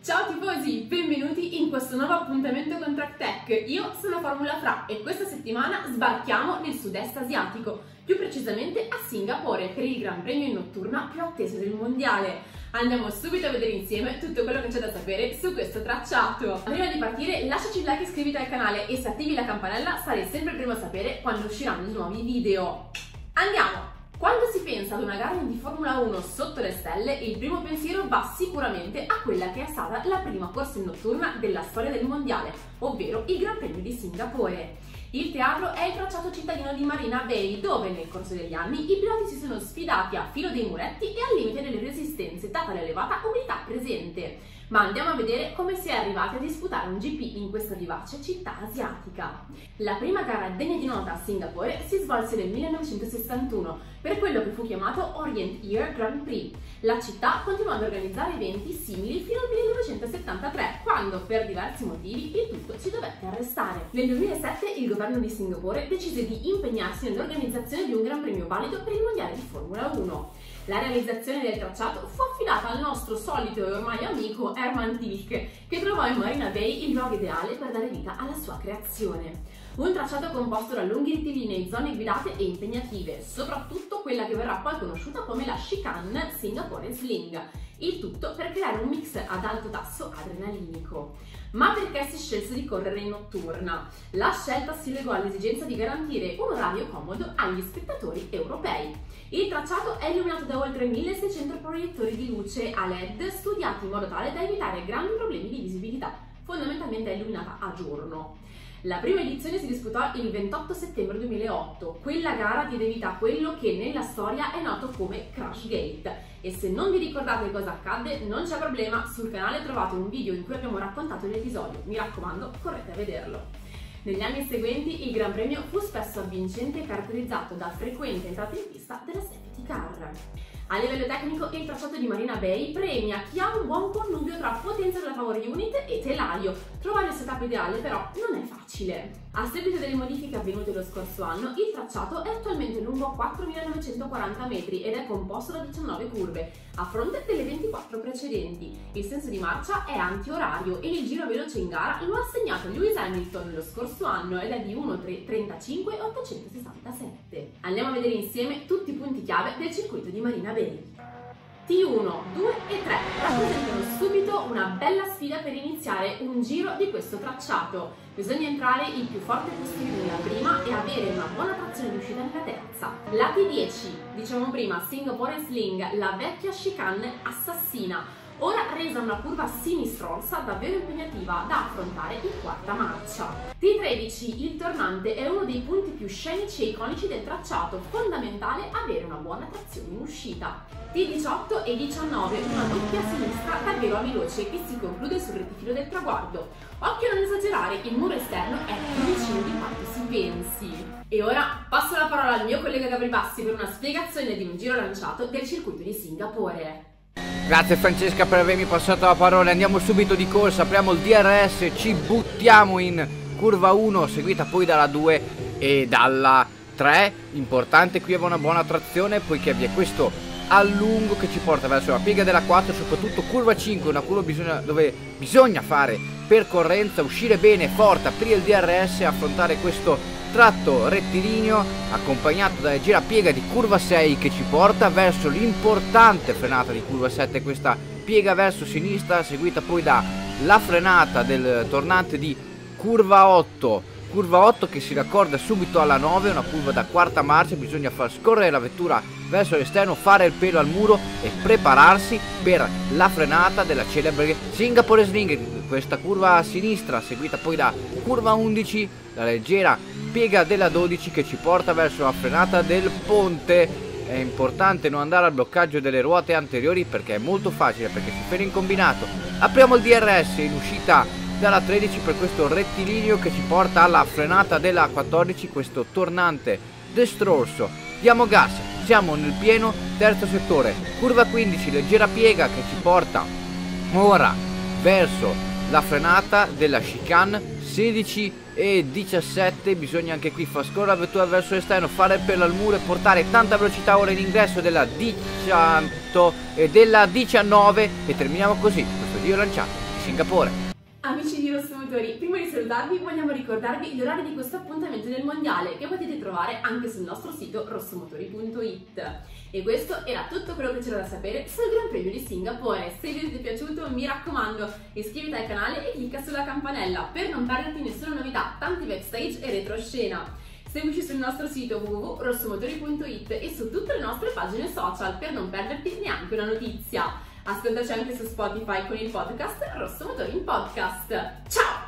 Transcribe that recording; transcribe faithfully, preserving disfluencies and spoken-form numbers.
Ciao tifosi, benvenuti in questo nuovo appuntamento con TrackTech. Io sono Formula Fra e questa settimana sbarchiamo nel sud-est asiatico, più precisamente a Singapore, per il Gran Premio in notturna più atteso del mondiale. Andiamo subito a vedere insieme tutto quello che c'è da sapere su questo tracciato. Prima di partire lasciaci un like, iscriviti al canale e se attivi la campanella sarai sempre il primo a sapere quando usciranno i nuovi video. Andiamo! Quando si pensa ad una gara di Formula uno sotto le stelle, il primo pensiero va sicuramente a quella che è stata la prima corsa in notturna della storia del mondiale, ovvero il Gran Premio di Singapore. Il teatro è il tracciato cittadino di Marina Bay, dove nel corso degli anni i piloti si sono sfidati a filo dei muretti e al limite delle resistenze, data l'elevata umidità presente. Ma andiamo a vedere come si è arrivati a disputare un G P in questa vivace città asiatica. La prima gara degna di nota a Singapore si svolse nel millenovecentosessantuno per quello che fu chiamato Orient Year Grand Prix. La città continuò ad organizzare eventi simili fino al millenovecentosettantatré, quando per diversi motivi il tutto si dovette arrestare. Nel duemilasette il governo di Singapore decise di impegnarsi nell'organizzazione di un Gran Premio valido per il mondiale di Formula uno. La realizzazione del tracciato fu affidata al nostro solito e ormai amico Hermann Tilke, che trovò in Marina Bay il luogo ideale per dare vita alla sua creazione. Un tracciato composto da lunghi rettilinei, zone guidate e impegnative, soprattutto quella che verrà poi conosciuta come la chicane Singapore Sling. Il tutto per creare un mix ad alto tasso adrenalinico. Ma perché si scelse di correre in notturna? La scelta si legò all'esigenza di garantire un orario comodo agli spettatori europei. Il tracciato è illuminato da oltre milleseicento proiettori di luce a L E D studiati in modo tale da evitare grandi problemi di visibilità. Fondamentalmente è illuminata a giorno. La prima edizione si disputò il ventotto settembre duemilaotto. Quella gara diede vita a quello che nella storia è noto come Crashgate. E se non vi ricordate cosa accadde, non c'è problema, sul canale trovate un video in cui abbiamo raccontato l'episodio. Mi raccomando, correte a vederlo. Negli anni seguenti il Gran Premio fu spesso avvincente e caratterizzato da frequente entrate in pista della safety car. A livello tecnico il tracciato di Marina Bay premia chi ha un buon connubio tra potenza della power unit e telaio. Trovare il setup ideale però non è facile. A seguito delle modifiche avvenute lo scorso anno, il tracciato è attualmente lungo quattromilanovecentoquaranta metri ed è composto da diciannove curve, a fronte delle ventiquattro precedenti. Il senso di marcia è anti-orario e il giro veloce in gara lo ha assegnato Lewis Hamilton lo scorso anno ed è di uno trentacinque ottocentosessantasette. Andiamo a vedere insieme tutti i punti chiave del circuito di Marina Bay. T uno, due e tre rappresentano subito una bella sfida per iniziare un giro di questo tracciato. Bisogna entrare il più forte possibile nella prima e avere una buona trazione di uscita nella terza. La T dieci, diciamo prima Singapore Sling, la vecchia chicane assassina, ora resa una curva sinistrorsa davvero impegnativa da affrontare in quarta marcia. T tredici, il tornante, è uno dei punti più scenici e iconici del tracciato, fondamentale avere una buona trazione in uscita. T diciotto e diciannove, una doppia sinistra davvero veloce che si conclude sul rettifilo del traguardo. Occhio a non esagerare, il muro esterno è più vicino di quanto si pensi. E ora passo la parola al mio collega Gabri Bassi per una spiegazione di un giro lanciato del circuito di Singapore. Grazie Francesca per avermi passato la parola, andiamo subito di corsa, apriamo il D R S, ci buttiamo in curva uno, seguita poi dalla due e dalla tre. Importante qui avere una buona trazione poiché vi è questo allungo che ci porta verso la piega della quattro, soprattutto curva cinque, una curva bisogna, dove bisogna fare percorrenza, uscire bene, forte, aprire il D R S e affrontare questo tratto rettilineo accompagnato dalla girapiega di curva sei che ci porta verso l'importante frenata di curva sette, questa piega verso sinistra seguita poi dalla frenata del tornante di curva otto. Curva otto che si raccorda subito alla nove, una curva da quarta marcia, bisogna far scorrere la vettura verso l'esterno, fare il pelo al muro e prepararsi per la frenata della celebre Singapore Sling, questa curva a sinistra seguita poi da curva undici, la leggera piega della dodici che ci porta verso la frenata del ponte. È importante non andare al bloccaggio delle ruote anteriori perché è molto facile, perché si frena in combinato. Apriamo il D R S in uscita dalla tredici per questo rettilineo che ci porta alla frenata della quattordici, questo tornante destrorso. Diamo gas, siamo nel pieno terzo settore, curva quindici, leggera piega che ci porta ora verso la frenata della chicane sedici e diciassette. Bisogna anche qui far scorrere la vettura verso l'esterno, fare il pelo al muro e portare tanta velocità ora in ingresso della diciotto e della diciannove e terminiamo così questo giro lanciato Singapore. Amici di Rosso Motori, prima di salutarvi vogliamo ricordarvi gli orari di questo appuntamento del mondiale che potete trovare anche sul nostro sito rossomotori punto it. E questo era tutto quello che c'era da sapere sul Gran Premio di Singapore. Se il video ti è piaciuto, mi raccomando, iscriviti al canale e clicca sulla campanella per non perderti nessuna novità, tanti backstage e retroscena. Seguici sul nostro sito w w w punto rossomotori punto it e su tutte le nostre pagine social per non perderti neanche una notizia. Ascoltaci anche su Spotify con il podcast Rosso Motori in Podcast. Ciao!